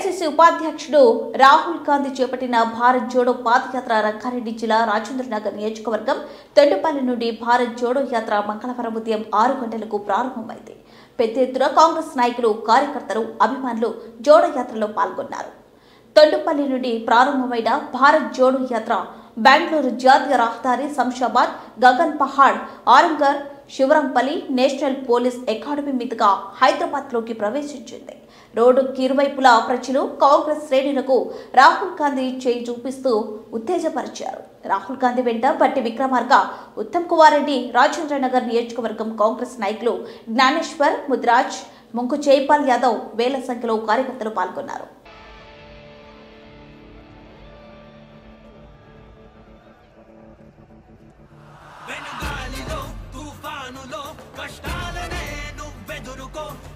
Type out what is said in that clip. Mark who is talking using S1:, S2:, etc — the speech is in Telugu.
S1: ఏఐసీసీ ఉపాధ్యక్షుడు రాహుల్ గాంధీ చేపట్టిన భారత్ జోడో పాదయాత్ర రంగారెడ్డి జిల్లా రాజేంద్రనగర్ నియోజకవర్గం తొండుపల్లి నుండి భారత్ జోడో యాత్ర మంగళవారం ఉదయం 6 గంటలకు ప్రారంభమైంది. పెద్ద ఎత్తున కాంగ్రెస్ నాయకులు, కార్యకర్తలు, అభిమానులు జోడో యాత్రలో పాల్గొన్నారు. తొండుపల్లి నుండి ప్రారంభమైన భారత్ జోడో యాత్ర బెంగళూరు జాతీయ రహదారి, Shamshabad, Gagan Pahad, Aramghar, Shivarampally national police academy మీదుగా హైదరాబాద్లోకి ప్రవేశించింది. రోడ్డుకి ఇరువైపులా ప్రజలు కాంగ్రెస్ శ్రేణులకు రాహుల్ గాంధీ చేయి చూపిస్తూ ఉత్తేజపరిచారు. రాహుల్ గాంధీ వెంట బట్టి విక్రమార్క, ఉత్తమ్ కుమార్ రెడ్డి, రాజేంద్రనగర్ నియోజకవర్గం కాంగ్రెస్ నాయకులు జ్ఞానేశ్వర్, ముద్రాజ్, ముంకు జైపాల్ యాదవ్ వేల సంఖ్యలో కార్యకర్తలు పాల్గొన్నారు.
S2: వెనుగాలిలో తుఫానులో కష్టాలనే నువ్వెదురుకో.